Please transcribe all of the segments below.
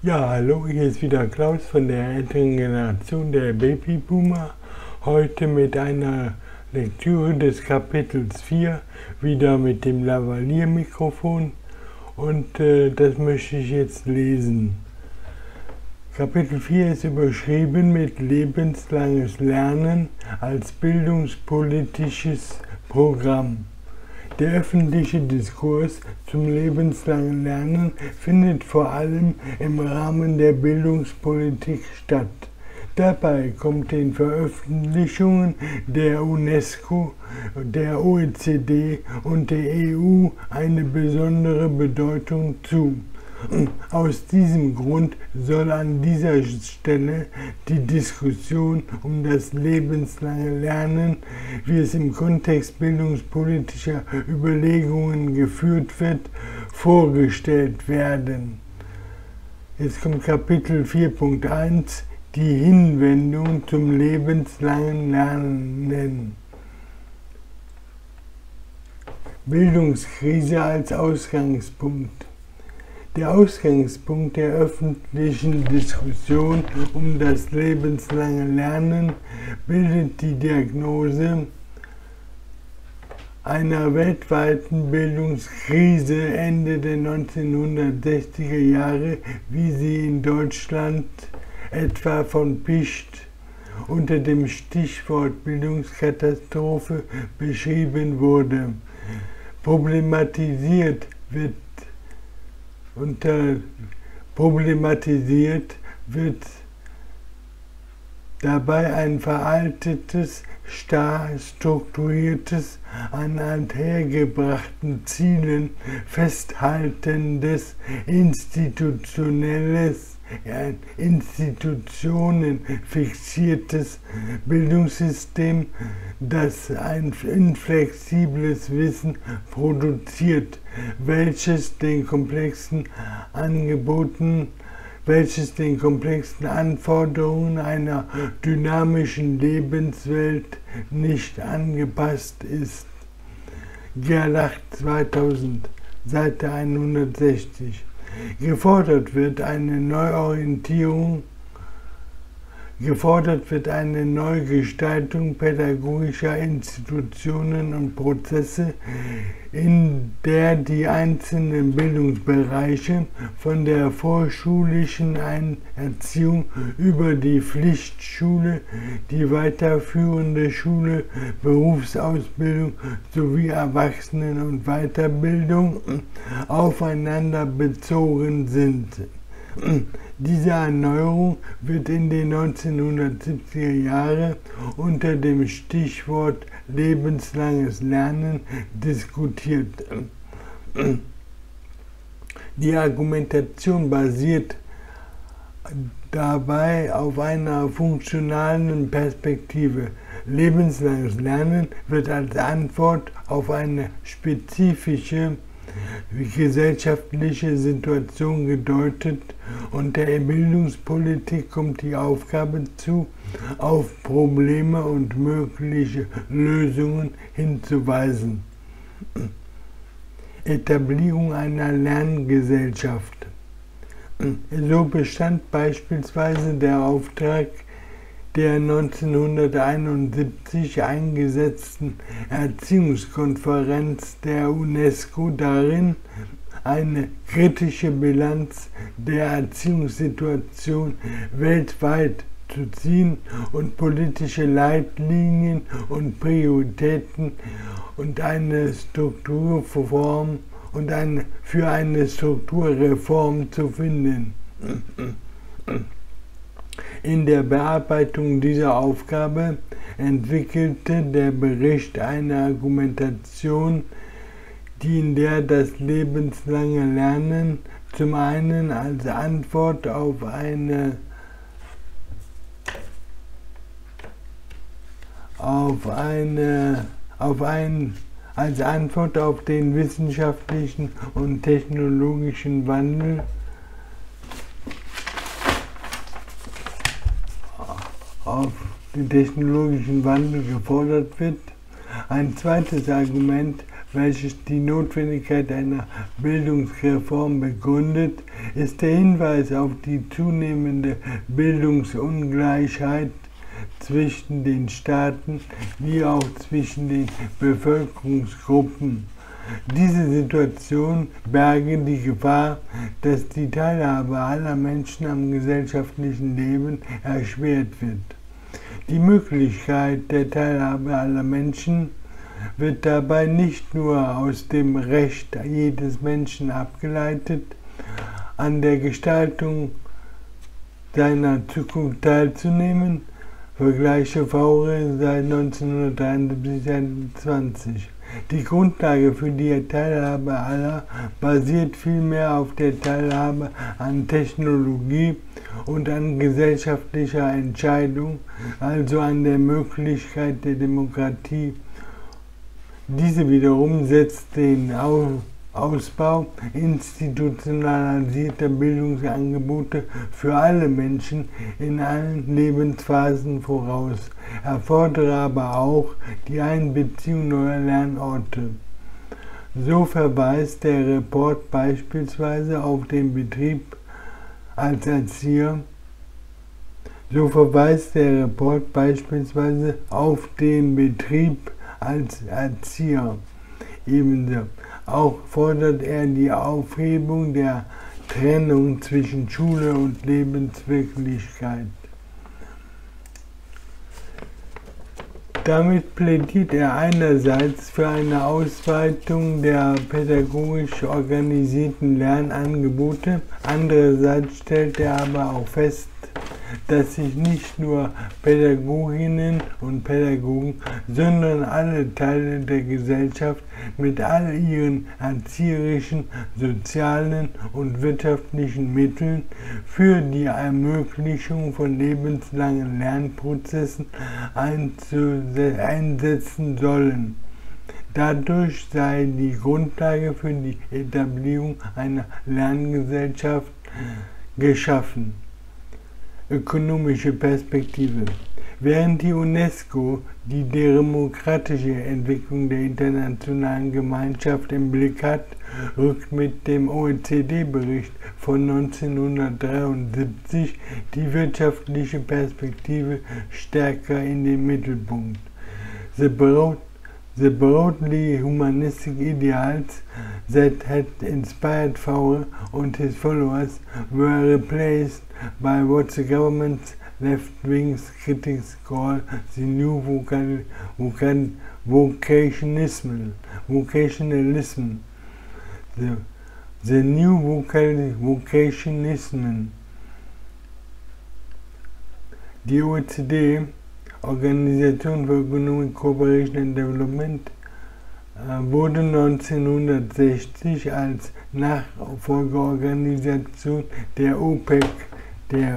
Ja, hallo, hier ist wieder Klaus von der älteren Generation der Babyboomer. Heute mit einer Lektüre des Kapitels 4, wieder mit dem Lavalier-Mikrofon. Und das möchte ich jetzt lesen. Kapitel 4 ist überschrieben mit lebenslanges Lernen als bildungspolitisches Programm. Der öffentliche Diskurs zum lebenslangen Lernen findet vor allem im Rahmen der Bildungspolitik statt. Dabei kommt den Veröffentlichungen der UNESCO, der OECD und der EU eine besondere Bedeutung zu. Aus diesem Grund soll an dieser Stelle die Diskussion um das lebenslange Lernen, wie es im Kontext bildungspolitischer Überlegungen geführt wird, vorgestellt werden. Jetzt kommt Kapitel 4.1, die Hinwendung zum lebenslangen Lernen. Bildungskrise als Ausgangspunkt. Der Ausgangspunkt der öffentlichen Diskussion um das lebenslange Lernen bildet die Diagnose einer weltweiten Bildungskrise Ende der 1960er Jahre, wie sie in Deutschland etwa von Picht unter dem Stichwort Bildungskatastrophe beschrieben wurde. Problematisiert wird dabei ein veraltetes, starr strukturiertes, an althergebrachten Zielen festhaltendes, Institutionen fixiertes Bildungssystem, das ein inflexibles Wissen produziert, welches den komplexen Anforderungen einer dynamischen Lebenswelt nicht angepasst ist. Gerlach 2000, Seite 160. Gefordert wird eine Neugestaltung pädagogischer Institutionen und Prozesse, in der die einzelnen Bildungsbereiche von der vorschulischen Erziehung über die Pflichtschule, die weiterführende Schule, Berufsausbildung sowie Erwachsenen- und Weiterbildung aufeinander bezogen sind. Diese Erneuerung wird in den 1970er Jahren unter dem Stichwort lebenslanges Lernen diskutiert. Die Argumentation basiert dabei auf einer funktionalen Perspektive. Lebenslanges Lernen wird als Antwort auf eine spezifische gesellschaftliche Situation gedeutet, und der Bildungspolitik kommt die Aufgabe zu, auf Probleme und mögliche Lösungen hinzuweisen. Etablierung einer Lerngesellschaft. So bestand beispielsweise der Auftrag der 1971 eingesetzten Erziehungskonferenz der UNESCO darin, eine kritische Bilanz der Erziehungssituation weltweit zu ziehen und politische Leitlinien und Prioritäten für eine Strukturreform zu finden. In der Bearbeitung dieser Aufgabe entwickelte der Bericht eine Argumentation, in der das lebenslange Lernen zum einen als Antwort auf den wissenschaftlichen und technologischen Wandel gefordert wird. Ein zweites Argument welches die Notwendigkeit einer Bildungsreform begründet, ist der Hinweis auf die zunehmende Bildungsungleichheit zwischen den Staaten wie auch zwischen den Bevölkerungsgruppen. Diese Situation berge die Gefahr, dass die Teilhabe aller Menschen am gesellschaftlichen Leben erschwert wird. Die Möglichkeit der Teilhabe aller Menschen wird dabei nicht nur aus dem Recht jedes Menschen abgeleitet, an der Gestaltung seiner Zukunft teilzunehmen, vergleiche Faure seit 1973. Die Grundlage für die Teilhabe aller basiert vielmehr auf der Teilhabe an Technologie und an gesellschaftlicher Entscheidung, also an der Möglichkeit der Demokratie. Diese wiederum setzt den Ausbau institutionalisierter Bildungsangebote für alle Menschen in allen Lebensphasen voraus, erfordere aber auch die Einbeziehung neuer Lernorte. So verweist der Report beispielsweise auf den Betrieb als Erzieher. Ebenso auch fordert er die Aufhebung der Trennung zwischen Schule und Lebenswirklichkeit. Damit plädiert er einerseits für eine Ausweitung der pädagogisch organisierten Lernangebote, andererseits stellt er aber auch fest, dass sich nicht nur Pädagoginnen und Pädagogen, sondern alle Teile der Gesellschaft mit all ihren erzieherischen, sozialen und wirtschaftlichen Mitteln für die Ermöglichung von lebenslangen Lernprozessen einsetzen sollen. Dadurch sei die Grundlage für die Etablierung einer Lerngesellschaft geschaffen. Ökonomische Perspektive. Während die UNESCO die demokratische Entwicklung der internationalen Gemeinschaft im Blick hat, rückt mit dem OECD-Bericht von 1973 die wirtschaftliche Perspektive stärker in den Mittelpunkt. The broadly humanistic ideals that had inspired Faure and his followers were replaced by what the government's left-wing critics call the new vocationalism. The new vocationalism. Die OECD, Organisation for Economic Cooperation and Development, wurde 1960 als Nachfolgeorganisation der OPEC, der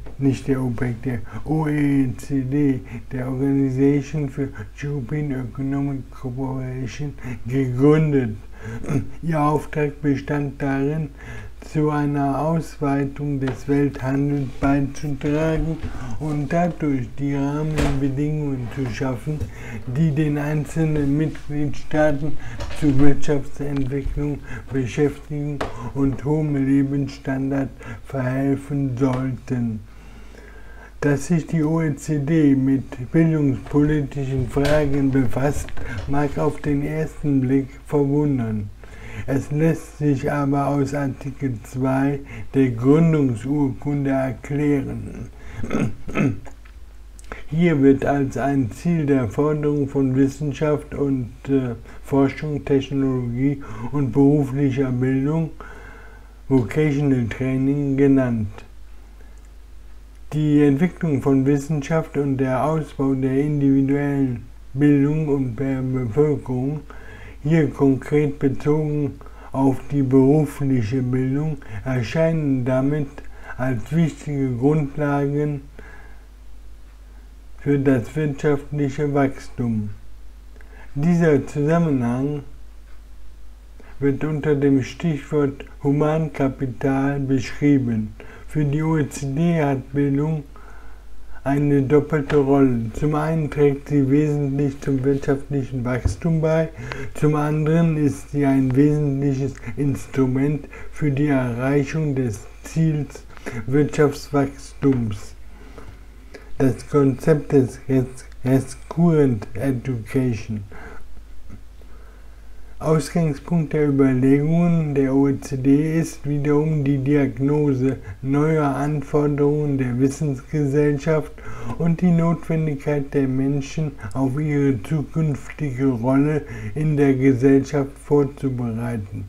OECD, der Organisation for European Economic Cooperation, gegründet. Ihr Auftrag bestand darin, zu einer Ausweitung des Welthandels beizutragen und dadurch die Rahmenbedingungen zu schaffen, die den einzelnen Mitgliedstaaten zu Wirtschaftsentwicklung, Beschäftigung und hohem Lebensstandard verhelfen sollten. Dass sich die OECD mit bildungspolitischen Fragen befasst, mag auf den ersten Blick verwundern. Es lässt sich aber aus Artikel 2 der Gründungsurkunde erklären. Hier wird als ein Ziel der Förderung von Wissenschaft und Forschung, Technologie und beruflicher Bildung Vocational Training genannt. Die Entwicklung von Wissenschaft und der Ausbau der individuellen Bildung und der Bevölkerung, hier konkret bezogen auf die berufliche Bildung, erscheinen damit als wichtige Grundlagen für das wirtschaftliche Wachstum. Dieser Zusammenhang wird unter dem Stichwort Humankapital beschrieben. Für die OECD hat Bildung eine doppelte Rolle. Zum einen trägt sie wesentlich zum wirtschaftlichen Wachstum bei, zum anderen ist sie ein wesentliches Instrument für die Erreichung des Ziels Wirtschaftswachstums. Das Konzept des Recurrent Education. Ausgangspunkt der Überlegungen der OECD ist wiederum die Diagnose neuer Anforderungen der Wissensgesellschaft und die Notwendigkeit der Menschen auf ihre zukünftige Rolle in der Gesellschaft vorzubereiten.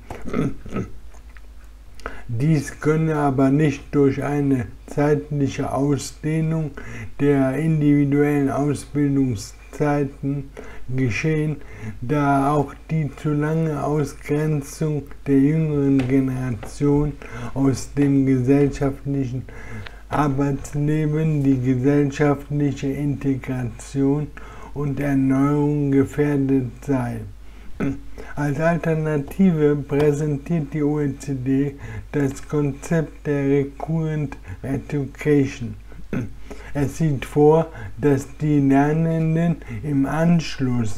Dies könne aber nicht durch eine zeitliche Ausdehnung der individuellen Ausbildungszeiten geschehen, da auch die zu lange Ausgrenzung der jüngeren Generation aus dem gesellschaftlichen Arbeitsleben die gesellschaftliche Integration und Erneuerung gefährdet sei. Als Alternative präsentiert die OECD das Konzept der Recurrent Education. Es sieht vor, dass die Lernenden im Anschluss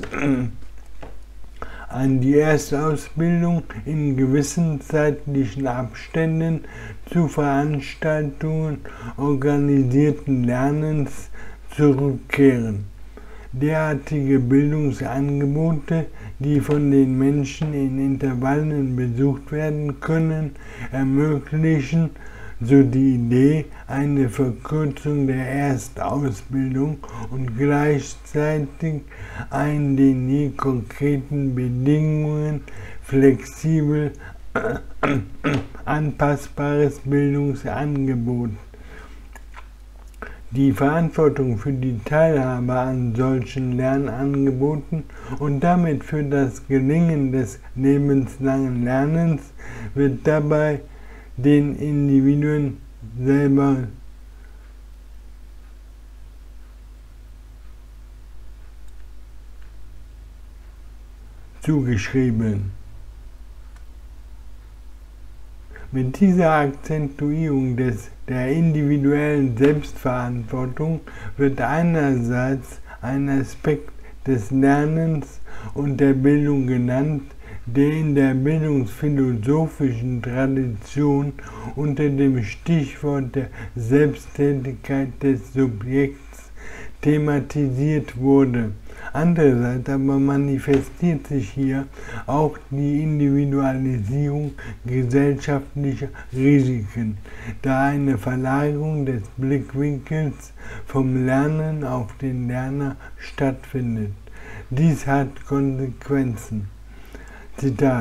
an die Erstausbildung in gewissen zeitlichen Abständen zu Veranstaltungen organisierten Lernens zurückkehren. Derartige Bildungsangebote, die von den Menschen in Intervallen besucht werden können, ermöglichen, so die Idee, eine Verkürzung der Erstausbildung und gleichzeitig ein den je konkreten Bedingungen flexibel anpassbares Bildungsangebot. Die Verantwortung für die Teilhabe an solchen Lernangeboten und damit für das Gelingen des lebenslangen Lernens wird dabei den Individuen selber zugeschrieben. Mit dieser Akzentuierung der individuellen Selbstverantwortung wird einerseits ein Aspekt des Lernens und der Bildung genannt, der in der bildungsphilosophischen Tradition unter dem Stichwort der Selbsttätigkeit des Subjekts thematisiert wurde. Andererseits aber manifestiert sich hier auch die Individualisierung gesellschaftlicher Risiken, da eine Verlagerung des Blickwinkels vom Lernen auf den Lerner stattfindet. Dies hat Konsequenzen. Zitat: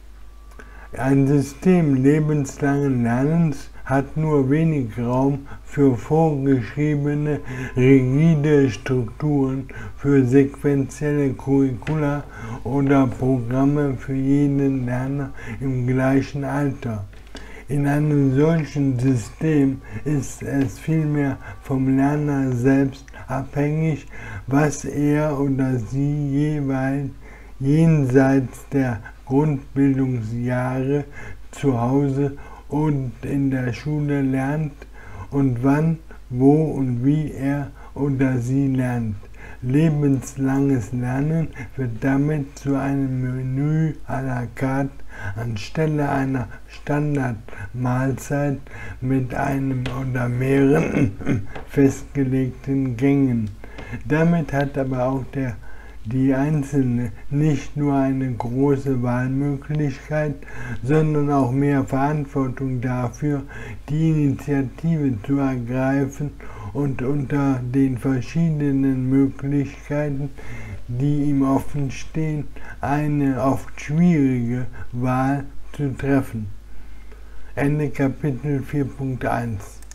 Ein System lebenslangen Lernens hat nur wenig Raum für vorgeschriebene, rigide Strukturen, für sequentielle Curricula oder Programme für jeden Lerner im gleichen Alter. In einem solchen System ist es vielmehr vom Lerner selbst abhängig, was er oder sie jeweils jenseits der Grundbildungsjahre zu Hause und in der Schule lernt und wann, wo und wie er oder sie lernt. Lebenslanges Lernen wird damit zu einem Menü à la carte anstelle einer Standardmahlzeit mit einem oder mehreren festgelegten Gängen. Damit hat aber auch die Einzelne nicht nur eine große Wahlmöglichkeit, sondern auch mehr Verantwortung dafür, die Initiative zu ergreifen und unter den verschiedenen Möglichkeiten, die ihm offen stehen, eine oft schwierige Wahl zu treffen. Ende Kapitel 4.1